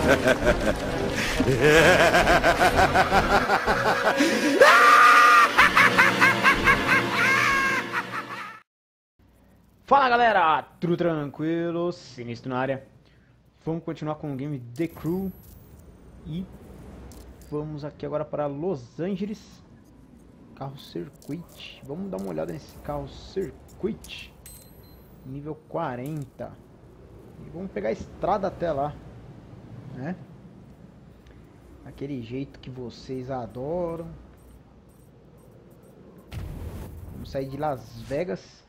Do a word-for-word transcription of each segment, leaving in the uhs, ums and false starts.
Fala galera, tudo tranquilo, Sinistro na área. Vamos continuar com o game The Crew. E vamos aqui agora para Los Angeles. Carro Circuit. Vamos dar uma olhada nesse carro Circuit nível quarenta. E vamos pegar a estrada até lá, né? Aquele jeito que vocês adoram. Vamos sair de Las Vegas.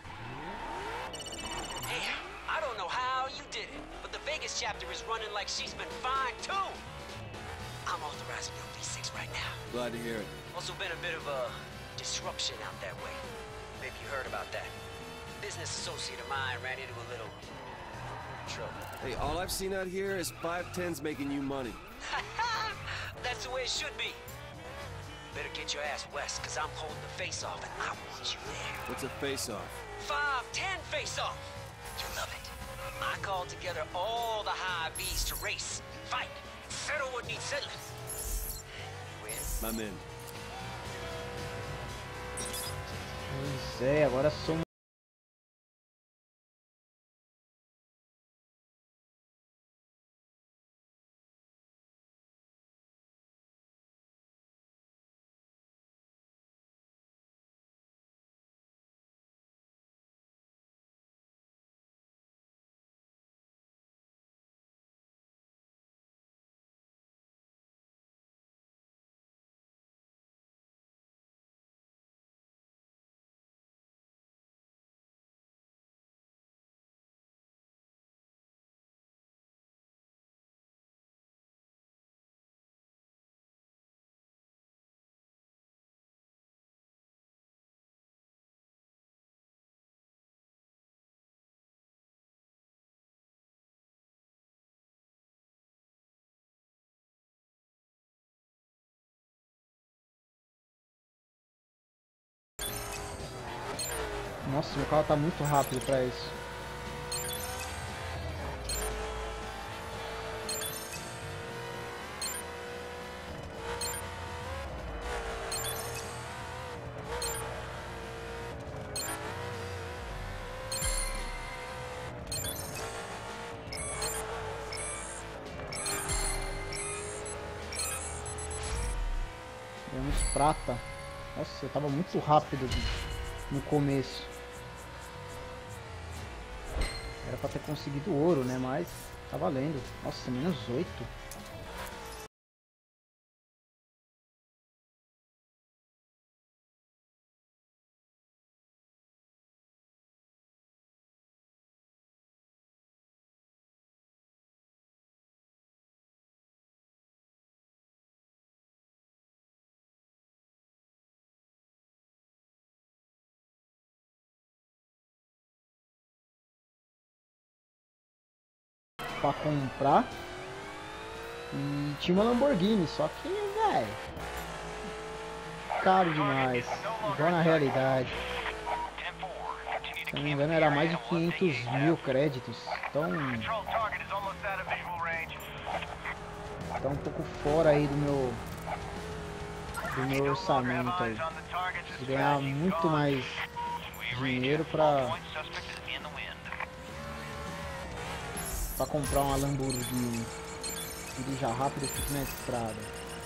Chapter is running like she's been fine too. I'm authorizing your V six right now. Glad to hear it. Also been a bit of a disruption out that way. Maybe you heard about that. Business associate of mine ran into a little trouble. Hey, all I've seen out here is five tens making you money. That's the way it should be. Better get your ass west, cause I'm holding the face-off and I want you there. What's a face-off? Five, ten face-off. You'll love it. I called together all the high V's to race, fight, settle what needs settling. Win? I'm in. Pois é, agora somos... Nossa, o carro tá muito rápido pra isso. Ganhamos prata. Nossa, eu tava muito rápido no começo. Era pra ter conseguido ouro, né? Mas tá valendo. Nossa, menos oito. Pra comprar. E tinha uma Lamborghini, só que, velho, caro demais. Igual na realidade. Se não me engano era mais de quinhentos mil créditos. Então tá um pouco fora aí do meu do meu orçamento aí. Preciso ganhar muito mais dinheiro pra Pra comprar uma Lamborghini. Dirija rápido e fique na estrada.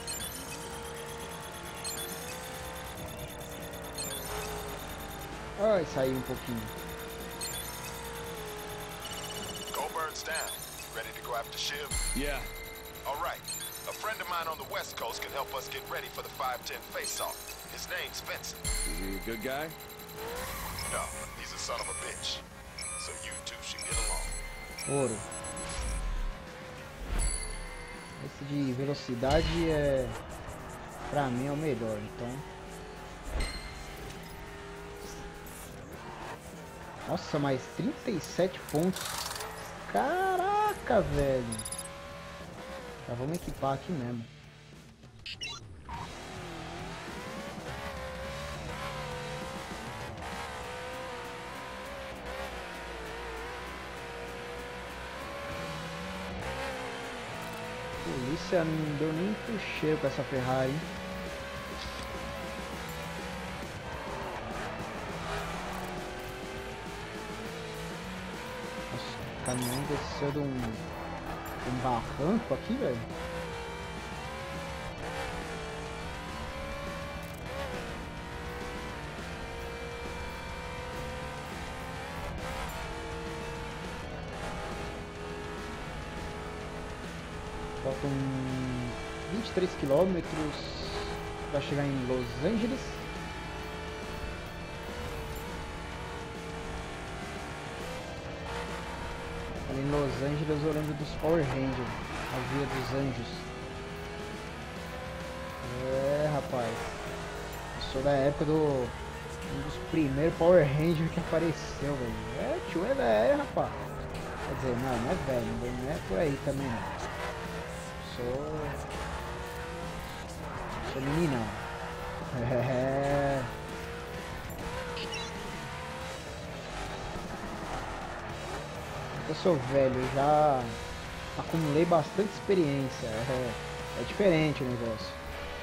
Ai, saiu um pouquinho. Go-Bird's down. Ready to go after Shiv? Yeah. All right. A friend of mine on the West Coast can help us get ready for the five ten face-off. His name's Vincent. Is he a good guy? No, he's a son of a bitch. So you two should get along. Ouro. Esse de velocidade é, pra mim, é o melhor, então. Nossa, mais trinta e sete pontos. Caraca, velho. Já vamos equipar aqui mesmo. Nossa, não deu nem pro cheiro com essa Ferrari. Nossa, o caminhão desceu de um, de um barranco aqui, velho. Faltam vinte e três quilômetros para chegar em Los Angeles. Ali em Los Angeles eu lembro dos Power Rangers, a Via dos Anjos. É, rapaz, eu sou da época do um dos primeiros Power Rangers que apareceu, velho. É, tio, é velho, rapaz. Quer dizer, não, não é velho, não é por aí também não. Sou... Sou meninão. É... Eu sou velho, eu já acumulei bastante experiência. É, é diferente o negócio.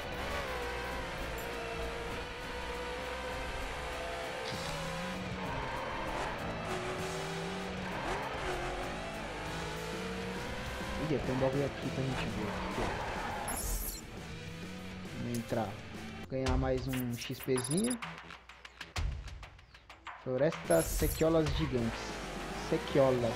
Tem um bagulho aqui pra gente ver. Aqui. Vamos entrar. Ganhar mais um XPzinho. Floresta Sequiolas Gigantes. Sequiolas.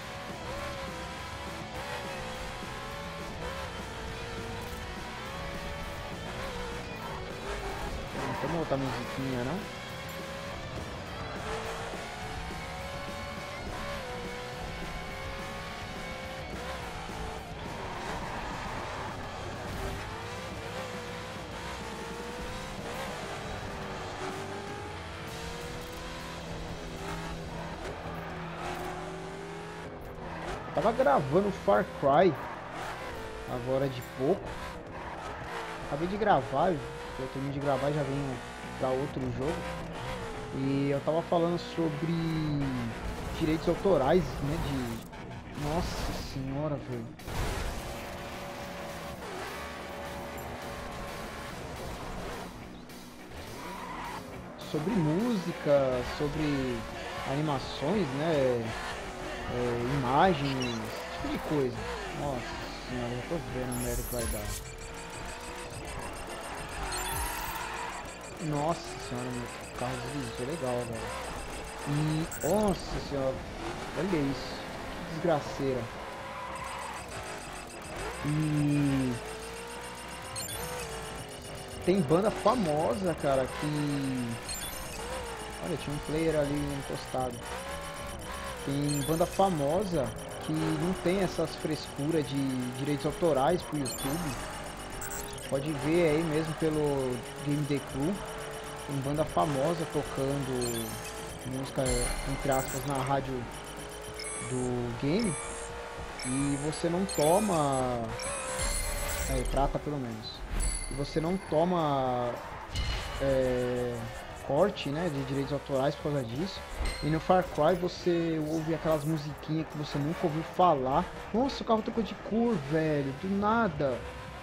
Não tem outra musiquinha, não? Tava gravando Far Cry agora de pouco. Acabei de gravar, eu terminei de gravar e já venho pra outro jogo. E eu tava falando sobre direitos autorais, né? De. Nossa senhora, velho. Sobre música, sobre animações, né? É, imagens, esse tipo de coisa. Nossa senhora, eu tô vendo a merda que vai dar. Nossa senhora, meu carro deslizou legal, velho. E, nossa senhora, olha isso, que desgraceira. E tem banda famosa, cara, que... Olha, tinha um player ali encostado. Tem banda famosa que não tem essas frescuras de direitos autorais pro YouTube. Pode ver aí mesmo pelo Game The Crew. Tem banda famosa tocando música, entre aspas, na rádio do game. E você não toma... É, trata pelo menos. E você não toma... É... corte, né, de direitos autorais por causa disso. E no Far Cry você ouve aquelas musiquinhas que você nunca ouviu falar. Nossa, o carro trocou de cor, velho, do nada.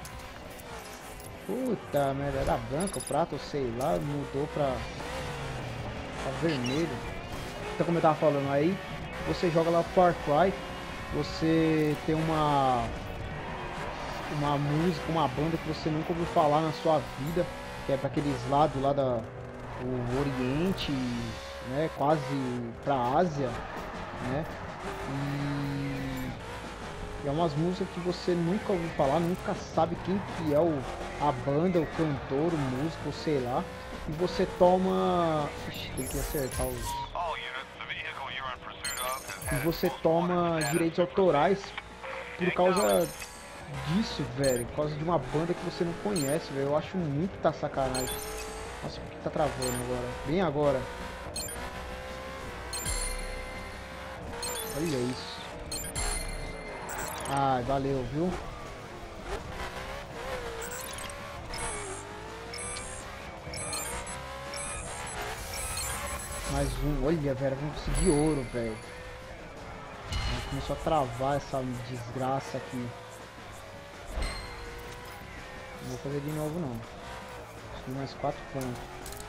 Puta merda, era branca, o prato, sei lá, mudou pra, pra vermelho. Então, como eu tava falando aí, você joga lá Far Cry, você tem uma uma música, uma banda que você nunca ouviu falar na sua vida, que é para aqueles lados lá da o Oriente, né, quase pra Ásia, né, e, e é umas músicas que você nunca ouviu falar, nunca sabe quem que é o, a banda, o cantor, o músico, ou sei lá, e você toma... Ixi, tem que acertar os... E você toma direitos autorais por causa disso, velho, por causa de uma banda que você não conhece, velho, eu acho muita sacanagem. Nossa, por que tá travando agora? Bem agora. Olha isso. Ai, valeu, viu? Mais um. Olha, velho, vamos conseguir ouro, velho. Começou a travar essa desgraça aqui. vou fazer de novo não. Consegui mais quatro pontos.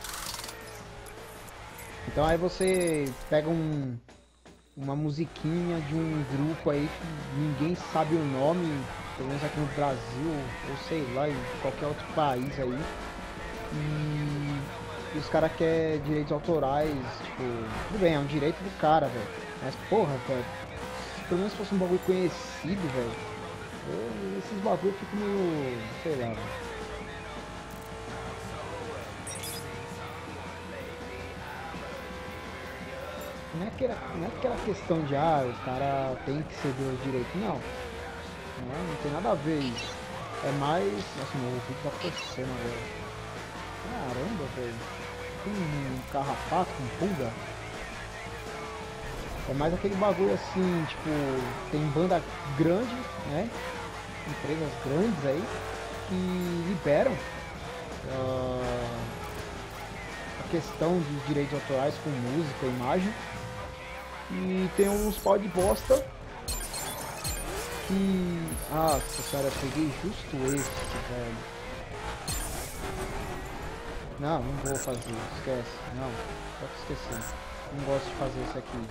Então aí você pega um, uma musiquinha de um grupo aí que ninguém sabe o nome, pelo menos aqui no Brasil, ou sei lá, em qualquer outro país aí. E, e os caras querem direitos autorais, tipo, tudo bem, é um direito do cara, velho. Mas porra, velho, se pelo menos fosse um bagulho conhecido, velho. Eu- Esses bagulho eu fico meio, sei lá, velho. Não é, aquela, não é aquela questão de, ah, o cara tem que ceder os direitos, não. Não, não tem nada a ver isso. É mais... Nossa, meu ouvido tá coçando agora. Caramba, velho. Tem um carrapato, um pulga. É mais aquele bagulho assim, tipo, tem banda grande, né? Empresas grandes aí que liberam ah, a questão de direitos autorais com música, imagem. E tem uns pau de bosta que... Nossa cara, eu peguei justo esse, velho. Não, não vou fazer, esquece. Não, pode esquecer. Não gosto de fazer isso aqui.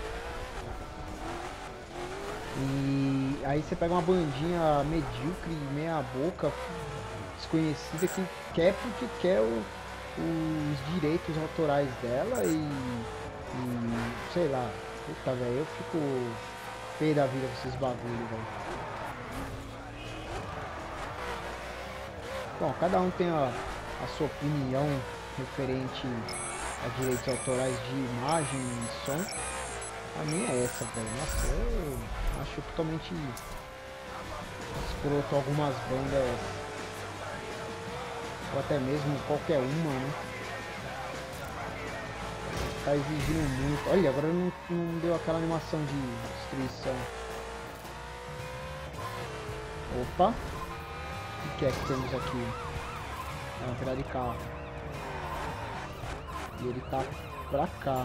E aí você pega uma bandinha medíocre, meia boca, desconhecida, que quer porque quer o, os direitos autorais dela e, e sei lá. Puta, velho, eu fico feio da vida com esses bagulho, velho. Bom, cada um tem a, a sua opinião referente a direitos autorais de imagem e som. A minha é essa, velho. Nossa, eu acho totalmente escroto algumas bandas, ou até mesmo qualquer uma, né? Tá exigindo muito. Olha, agora não, não deu aquela animação de destruição. Opa! O que é que temos aqui? É uma pedra de carro. E ele tá pra cá.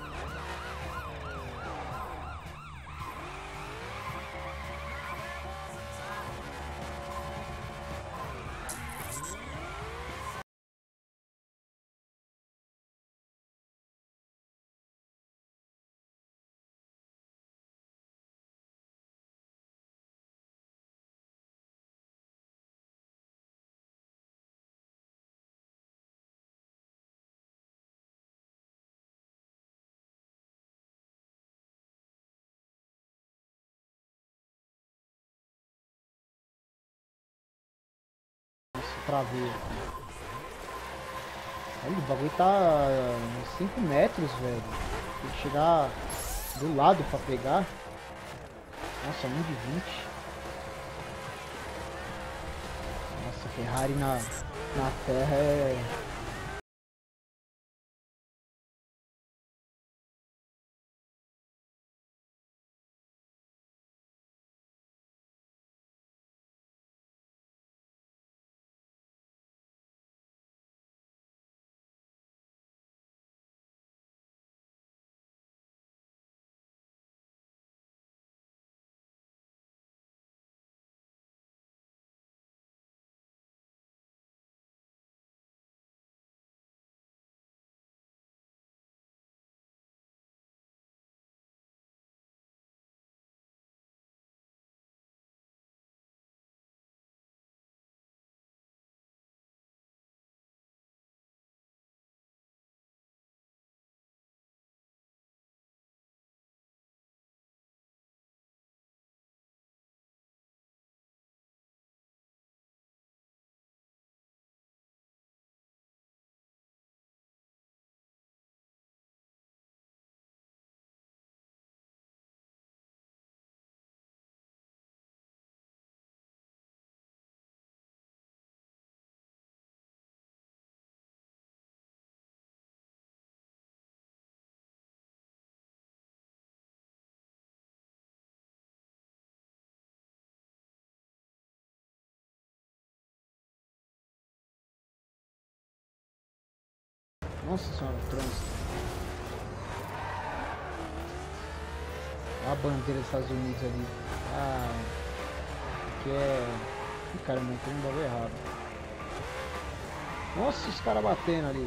Pra ver. Olha, o bagulho tá uns cinco metros, velho. Tem que chegar do lado pra pegar. Nossa, um de vinte. Nossa, Ferrari na, na terra é... Nossa senhora, o trânsito. Olha a bandeira dos Estados Unidos ali. Ah, que é... Ih, cara, montei um bagulho errado. Nossa, os caras batendo ali.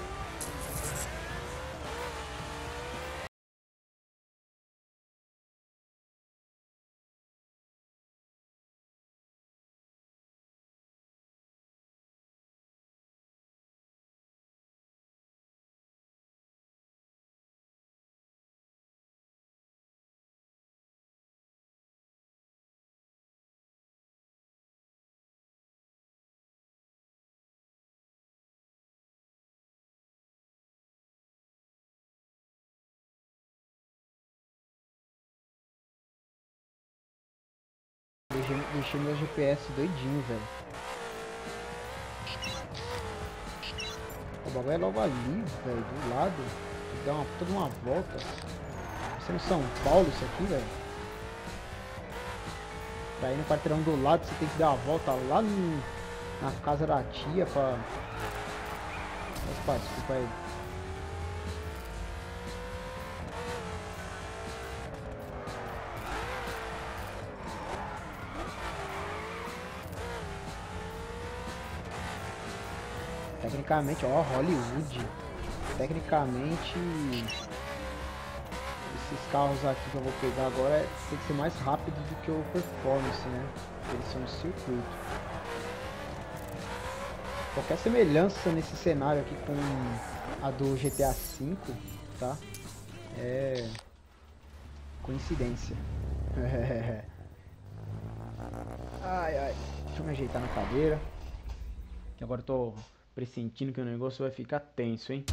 Deixei, deixei meu G P S doidinho, velho. O bagulho é logo ali, velho, do lado. Dá uma, toda uma volta. Isso é no São Paulo isso aqui, velho. Pra ir no quarteirão do lado você tem que dar uma volta lá no, na casa da tia pra... Opa, desculpa aí. Tecnicamente, ó, Hollywood. Tecnicamente, esses carros aqui que eu vou pegar agora tem que ser mais rápido do que o Performance, né? Eles são de circuito. Qualquer semelhança nesse cenário aqui com a do G T A cinco, tá? É coincidência. Ai, ai. Deixa eu me ajeitar na cadeira. Que agora eu tô pressentindo que o negócio vai ficar tenso, hein?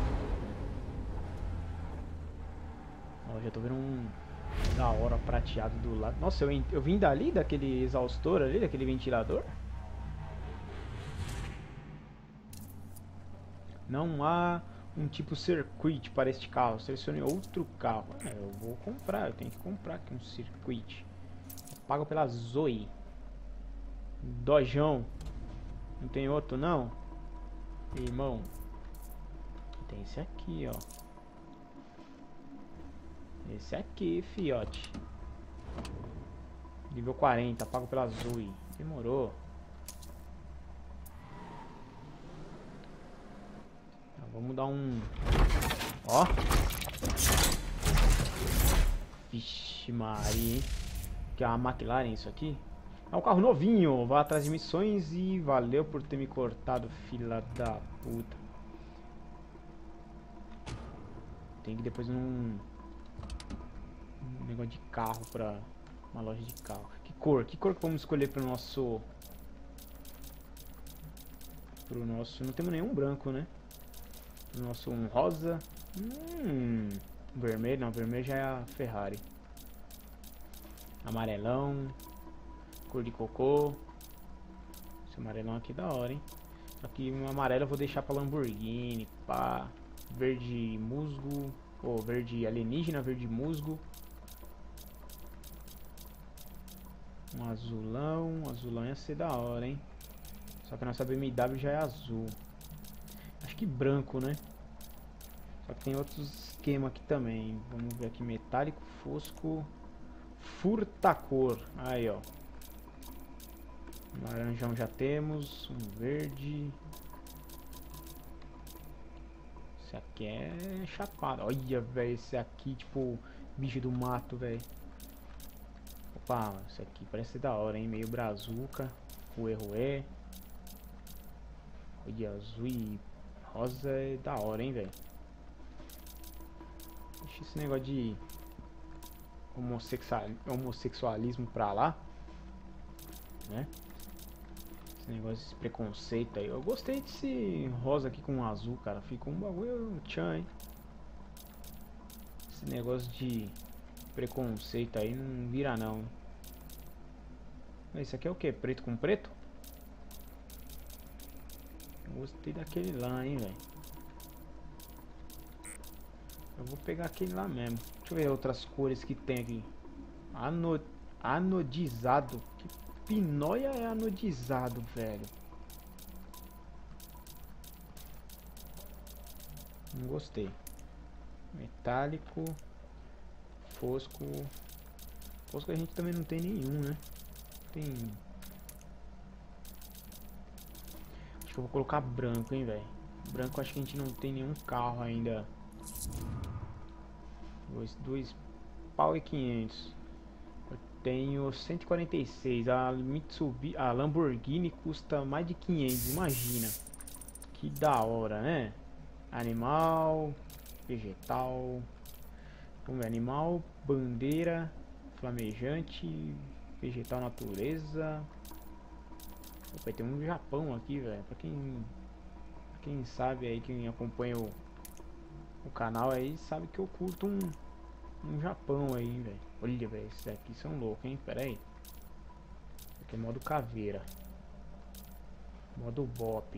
Ó, já tô vendo um da hora prateado do lado. Nossa, eu, eu vim dali, daquele exaustor ali, daquele ventilador? Não há um tipo circuit para este carro. Selecione outro carro. É, eu vou comprar, eu tenho que comprar aqui um circuit. Eu pago pela Zoe. Dojão. Não tem outro não? Irmão. Tem esse aqui, ó. Esse aqui, fiote. Nível quarenta, pago pela Zoe. Demorou. Então, vamos dar um... Ó. Vixe Maria, hein? Que é uma McLaren isso aqui. É um carro novinho. Vá atrás de missões e valeu por ter me cortado, fila da puta. Tem que depois num... um negócio de carro pra uma loja de carro. Que cor? Que cor que vamos escolher pro nosso... Pro nosso... Não temos nenhum branco, né? Pro nosso um rosa. Hum... Vermelho? Não, vermelho já é a Ferrari. Amarelão. Cor de cocô. Esse amarelão aqui é da hora, hein? Só que um amarelo eu vou deixar pra Lamborghini, pá. Verde musgo. Ou oh, verde alienígena, verde musgo. Um azulão. Azulão ia ser da hora, hein? Só que a nossa B M W já é azul. Acho que branco, né? Só que tem outros esquemas aqui também. Vamos ver aqui. Metálico, fosco. Furtacor. Aí, ó. Laranjão já temos. Um verde. Esse aqui é chapado. Olha, velho. Esse aqui, tipo, bicho do mato, velho. Opa, esse aqui parece ser da hora, hein? Meio brazuca. Ruê, ruê. Olha, azul e rosa é da hora, hein, velho. Deixa esse negócio de homossexual, homossexualismo pra lá, né? Esse negócio de preconceito aí. Eu gostei desse rosa aqui com azul, cara. Ficou um bagulho tchan, hein? Esse negócio de preconceito aí não vira não. Esse aqui é o que? Preto com preto? Eu gostei daquele lá, hein, velho. Eu vou pegar aquele lá mesmo. Deixa eu ver outras cores que tem aqui. Ano... Anodizado. Que pinóia é anodizado, velho? Não gostei. Metálico. Fosco. Fosco a gente também não tem nenhum, né? Tem... Acho que eu vou colocar branco, hein, velho. Branco, acho que a gente não tem nenhum carro ainda. Dois, dois pau e quinhentos. Eu tenho cento e quarenta e seis. A Mitsubishi, a Lamborghini custa mais de quinhentos, imagina. Que da hora, né? Animal, vegetal. Vamos ver, animal, bandeira, flamejante, vegetal, natureza. Opa, tem um Japão aqui, velho. Pra quem, pra quem sabe aí, quem acompanha o, o canal aí, sabe que eu curto um, um Japão aí, velho. Olha, velho, esses aqui são loucos, hein? Pera aí. Aqui é modo caveira. Modo bop.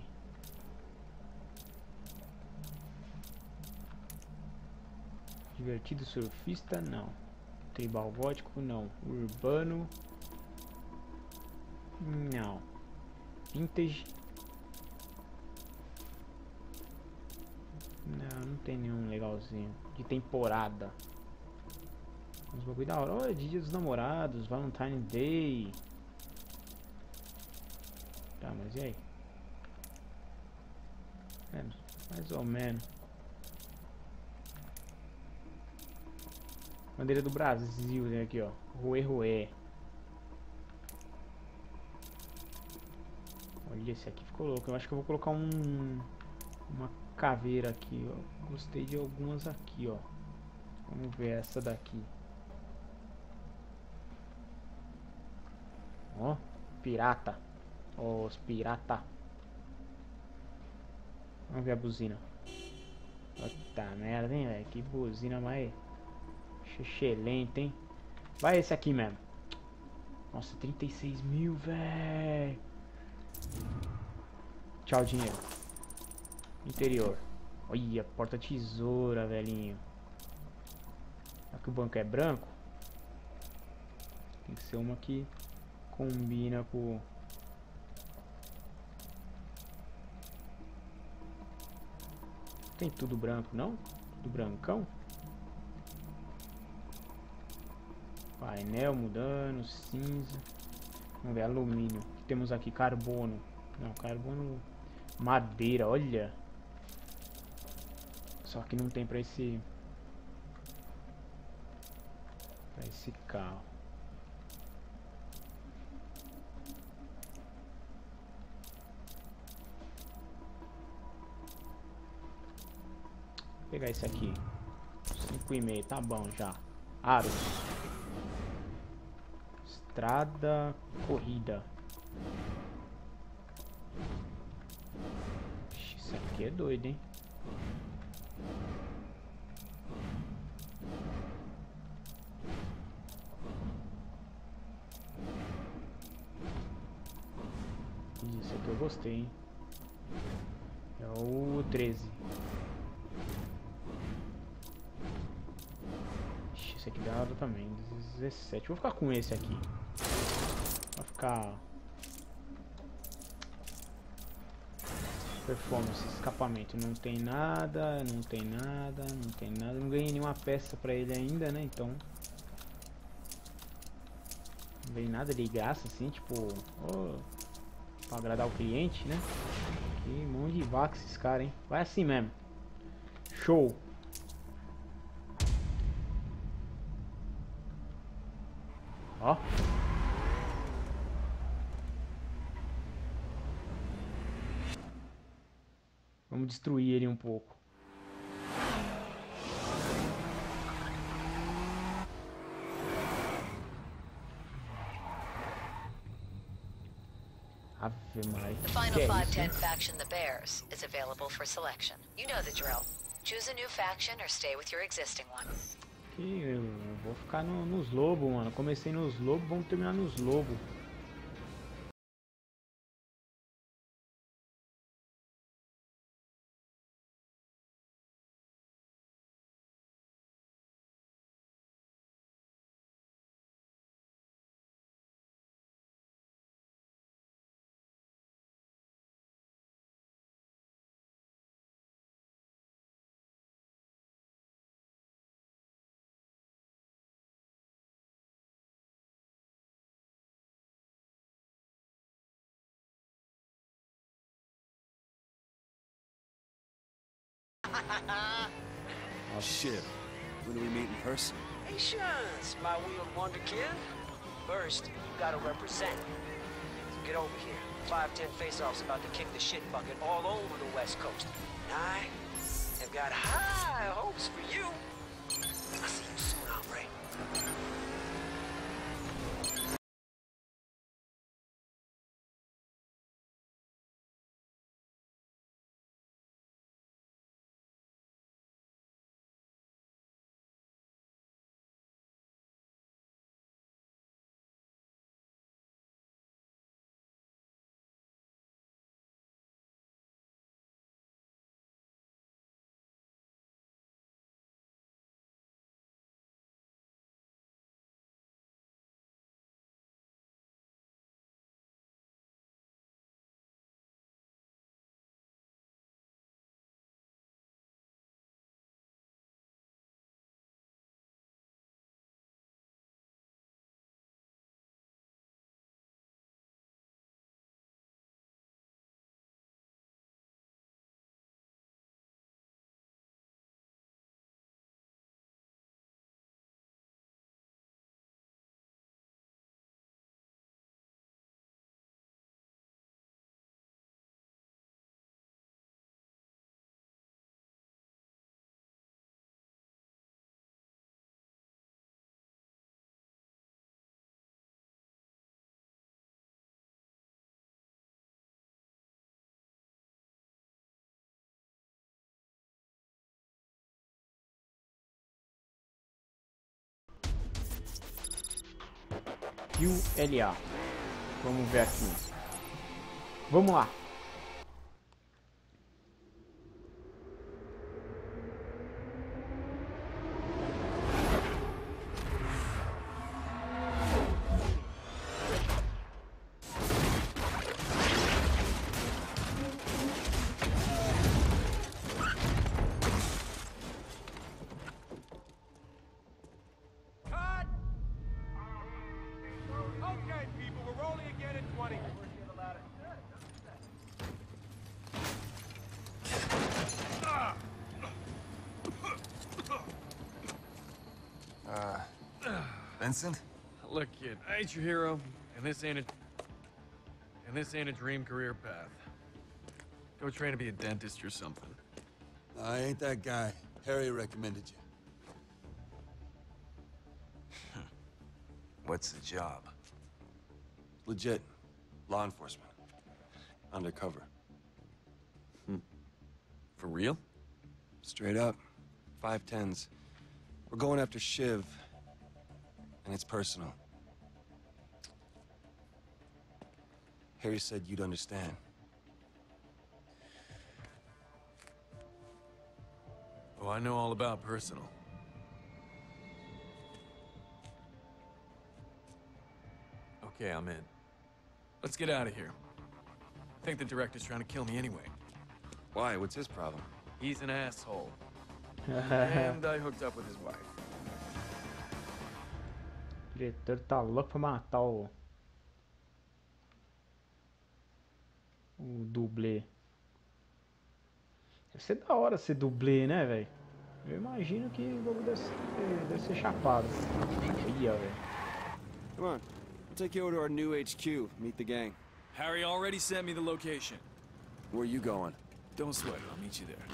Divertido surfista, não. Tribal gótico, não. Urbano, não. Vintage, não, não tem nenhum legalzinho. De temporada. Uns bagulho da hora. Olha, Dia dos Namorados, Valentine Day. Tá, mas e aí? É, mais ou menos. Bandeira do Brasil, né, aqui, ó. Ruê, ruê. Olha, esse aqui ficou louco. Eu acho que eu vou colocar um... uma caveira aqui, ó. Gostei de algumas aqui, ó. Vamos ver essa daqui. Ó, pirata. Ó, os pirata. Vamos ver a buzina. Puta merda, hein, velho. Que buzina mais excelente, hein. Vai esse aqui mesmo. Nossa, trinta e seis mil, velho. Tchau, dinheiro. Interior. Olha, porta tesoura, velhinho. Será que o banco é branco? Tem que ser uma que combina com... Tem tudo branco, não? Tudo brancão? Painel mudando, cinza. Vamos ver, alumínio. O que temos aqui? Carbono. Não, carbono... Madeira, olha. Só que não tem pra esse... Pra esse carro. Vou pegar esse aqui. cinco e meio, tá bom já. Aros. Estrada, corrida. Isso aqui é doido, hein? Isso aqui eu gostei, hein? É o treze. Esse aqui dá hora também. dezessete. Vou ficar com esse aqui. Vai ficar... Performance, escapamento. Não tem nada, não tem nada, não tem nada. Não ganhei nenhuma peça pra ele ainda, né? Então... Não ganhei nada de graça, assim, tipo... Oh, pra agradar o cliente, né? Que mão de vaca esses caras, hein? Vai assim mesmo. Show! Ó. Vamos destruir ele um pouco. Ave Maria. The final Que é five isso, ten hein? faction, the Bears, is available for selection. You know the drill. Choose a new faction or stay with your existing one. Que eu vou ficar no, nos lobos, mano. Comecei nos lobos, vamos terminar nos lobos. Shit. When do we meet in person? Patience, my wheeled wonderkid. First, you gotta represent. So get over here. five ten face-offs about to kick the shit bucket all over the West Coast. And I have got high hopes for you. I'll see you soon, hombre. Q L A. Vamos ver aqui. Vamos lá. Uh, Vincent? Look, kid, I ain't your hero, and this ain't a... And this ain't a dream career path. Go train to be a dentist or something. I ain't that guy. Harry recommended you. What's the job? Legit. Law enforcement. Undercover. For real? Straight up. Five tens. We're going after Shiv. And it's personal. Harry said you'd understand. Oh, I know all about personal. Okay, I'm in. Let's get out of here. I think the director's trying to kill me anyway. Why? What's his problem? He's an asshole. And I hooked up with his wife. O diretor tá louco pra matar o... O dublê. Deve ser da hora ser dublê, né, velho? Eu imagino que o bagulho deve ser, deve ser chapado. Ia, velho. Come on. We'll take you over to our new H Q. Meet the gang. Harry already sent me the location. Where are you going? Don't sweat it, I'll meet you there.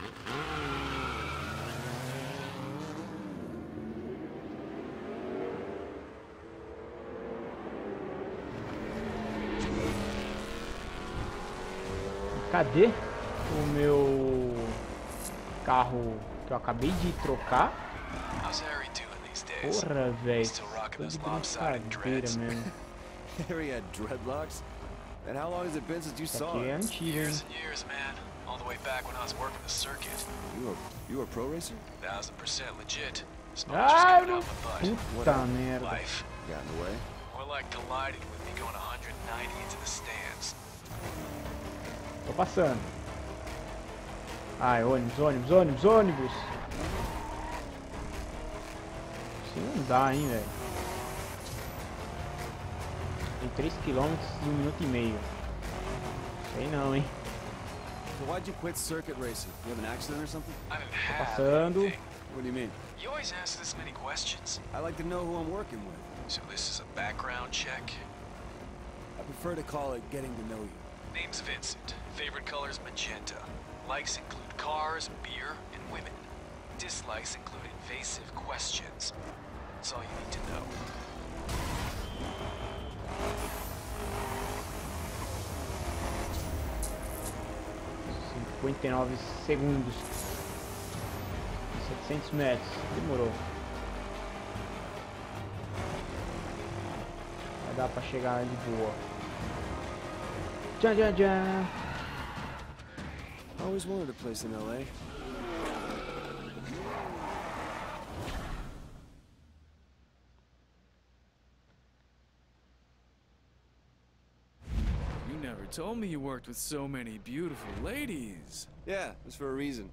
Cadê o meu carro que eu acabei de trocar? Porra, velho. Tô de brincadeira mesmo. Harry had dreadlocks? And how long has it been since you Isso saw aqui é it? antigo, hein? Years and years, man. All the way back when I was working the circuit. You were, you were a pro racer? Thousand percent legit. Smoke Ah, just coming out my butt. puta merda. Life. Got in the way? More like colliding with me going one hundred ninety into the stands. Tô passando. Ai, ônibus, ônibus, ônibus, ônibus. Assim não dá, hein, velho. Tem três quilômetros em um minuto e meio. Sei não, hein. So why'd you quit circuit racing? You have an accident or something? I didn't have Passando. anything. What do you mean? You always ask this many questions. I like to know who I'm working with. So this is a background check? I prefer to call it getting to know you. Name's Vincent. Favorite color's magenta. Likes include cars, beer, and women. Dislikes include invasive questions. That's all you need to know. cinquenta e nove segundos. setecentos metros. Demorou. Vai dar pra chegar de boa. Tchau, tchau, tchau. I always wanted a place in L A. You never told me you worked with so many beautiful ladies. Yeah, it was for a reason.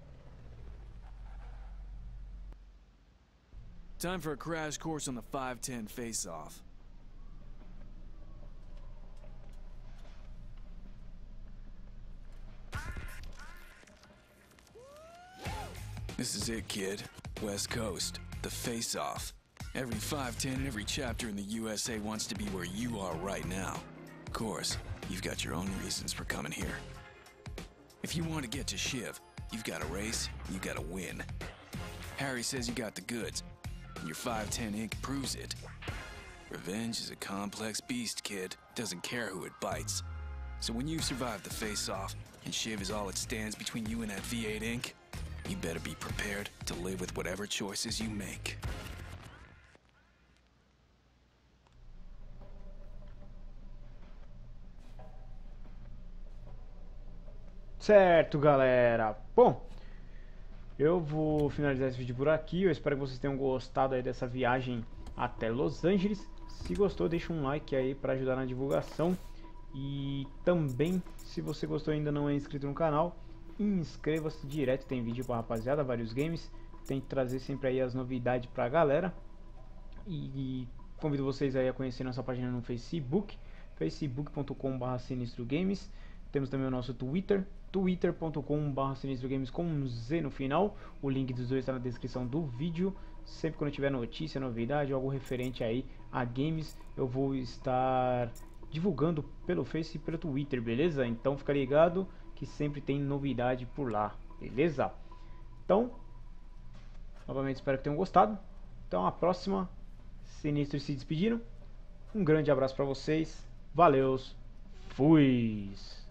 Time for a crash course on the five ten face-off. This is it, kid. West Coast. The face-off. Every five ten and every chapter in the U S A wants to be where you are right now. Of course, you've got your own reasons for coming here. If you want to get to Shiv, you've got to race, you got to win. Harry says you got the goods, and your five ten Incorporated proves it. Revenge is a complex beast, kid. Doesn't care who it bites. So when you've survived the face-off, and Shiv is all it stands between you and that V eight Incorporated, you better be prepared to live with whatever choices you make. Certo, galera. Bom, eu vou finalizar esse vídeo por aqui. Eu espero que vocês tenham gostado aí dessa viagem até Los Angeles. Se gostou, deixa um like aí para ajudar na divulgação. E também, se você gostou e ainda não é inscrito no canal, inscreva-se direto. Tem vídeo pra rapaziada, vários games. Tento trazer sempre aí as novidades pra galera. E convido vocês aí a conhecer nossa página no Facebook, facebook ponto com barra sinistro games. Temos também o nosso Twitter, twitter ponto com barra sinistro games com um Z no final. O link dos dois está na descrição do vídeo. Sempre quando tiver notícia, novidade, algo referente aí a games, eu vou estar divulgando pelo Face e pelo Twitter, beleza? Então fica ligado que sempre tem novidade por lá, beleza? Então, novamente espero que tenham gostado. Então a próxima, Sinistros se despediram. Um grande abraço para vocês. Valeus. Fui.